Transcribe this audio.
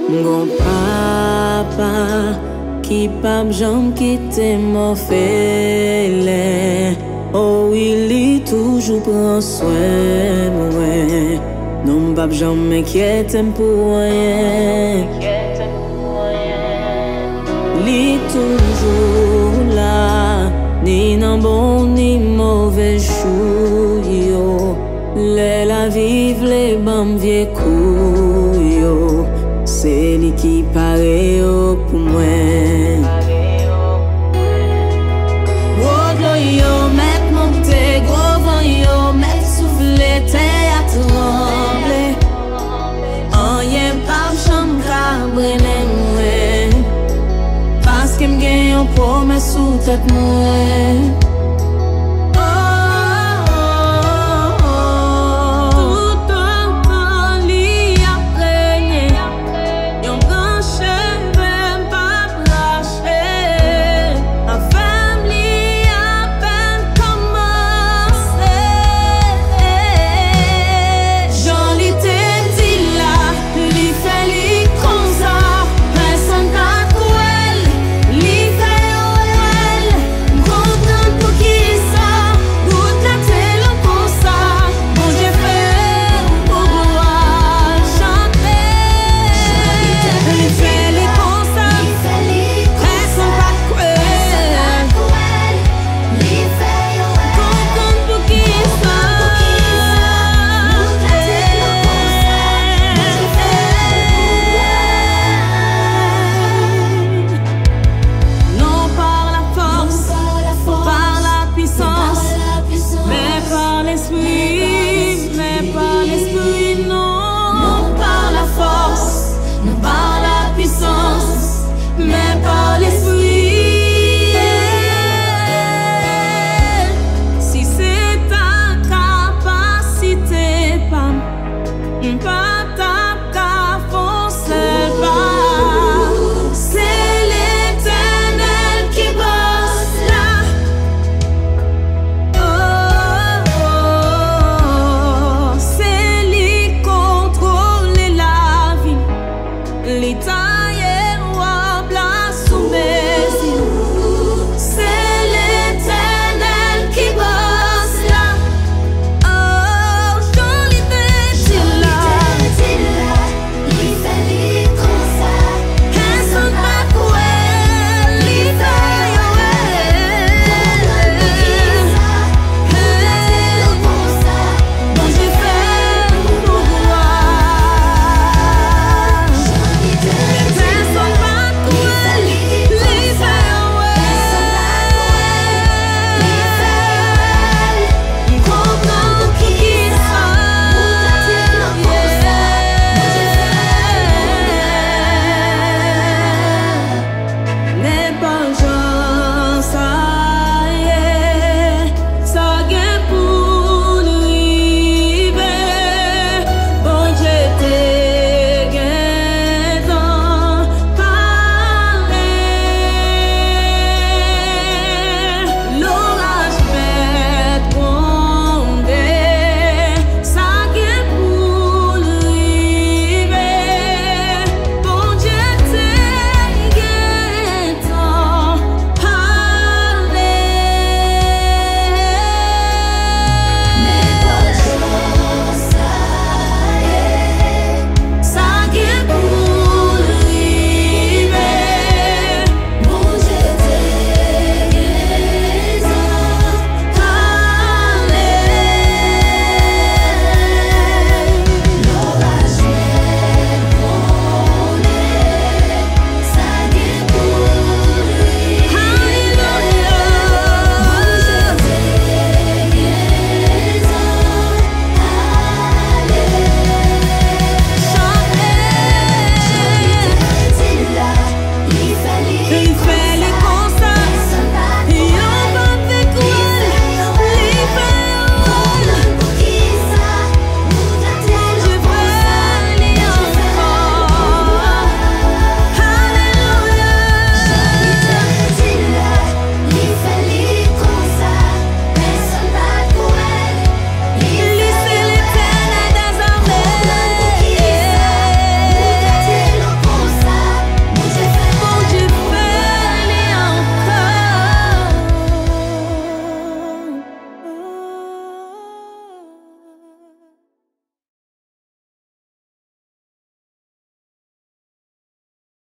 Mon papa qui pap jam quitte mon fêlé. Oh, il est toujours prend soin moi. Non pap jam m'inquiète pour rien. Li toujours là, ni nan bon ni mauvais chou yo. La vive les bam vieux kou yo. C'est lui qui paraît pour moi. Gros yo, met monte, gros vent yo, met souffle, terre à trembler. En y'a pas chambre cabrene moi. Parce que m'gagne un promesse sous tête moi.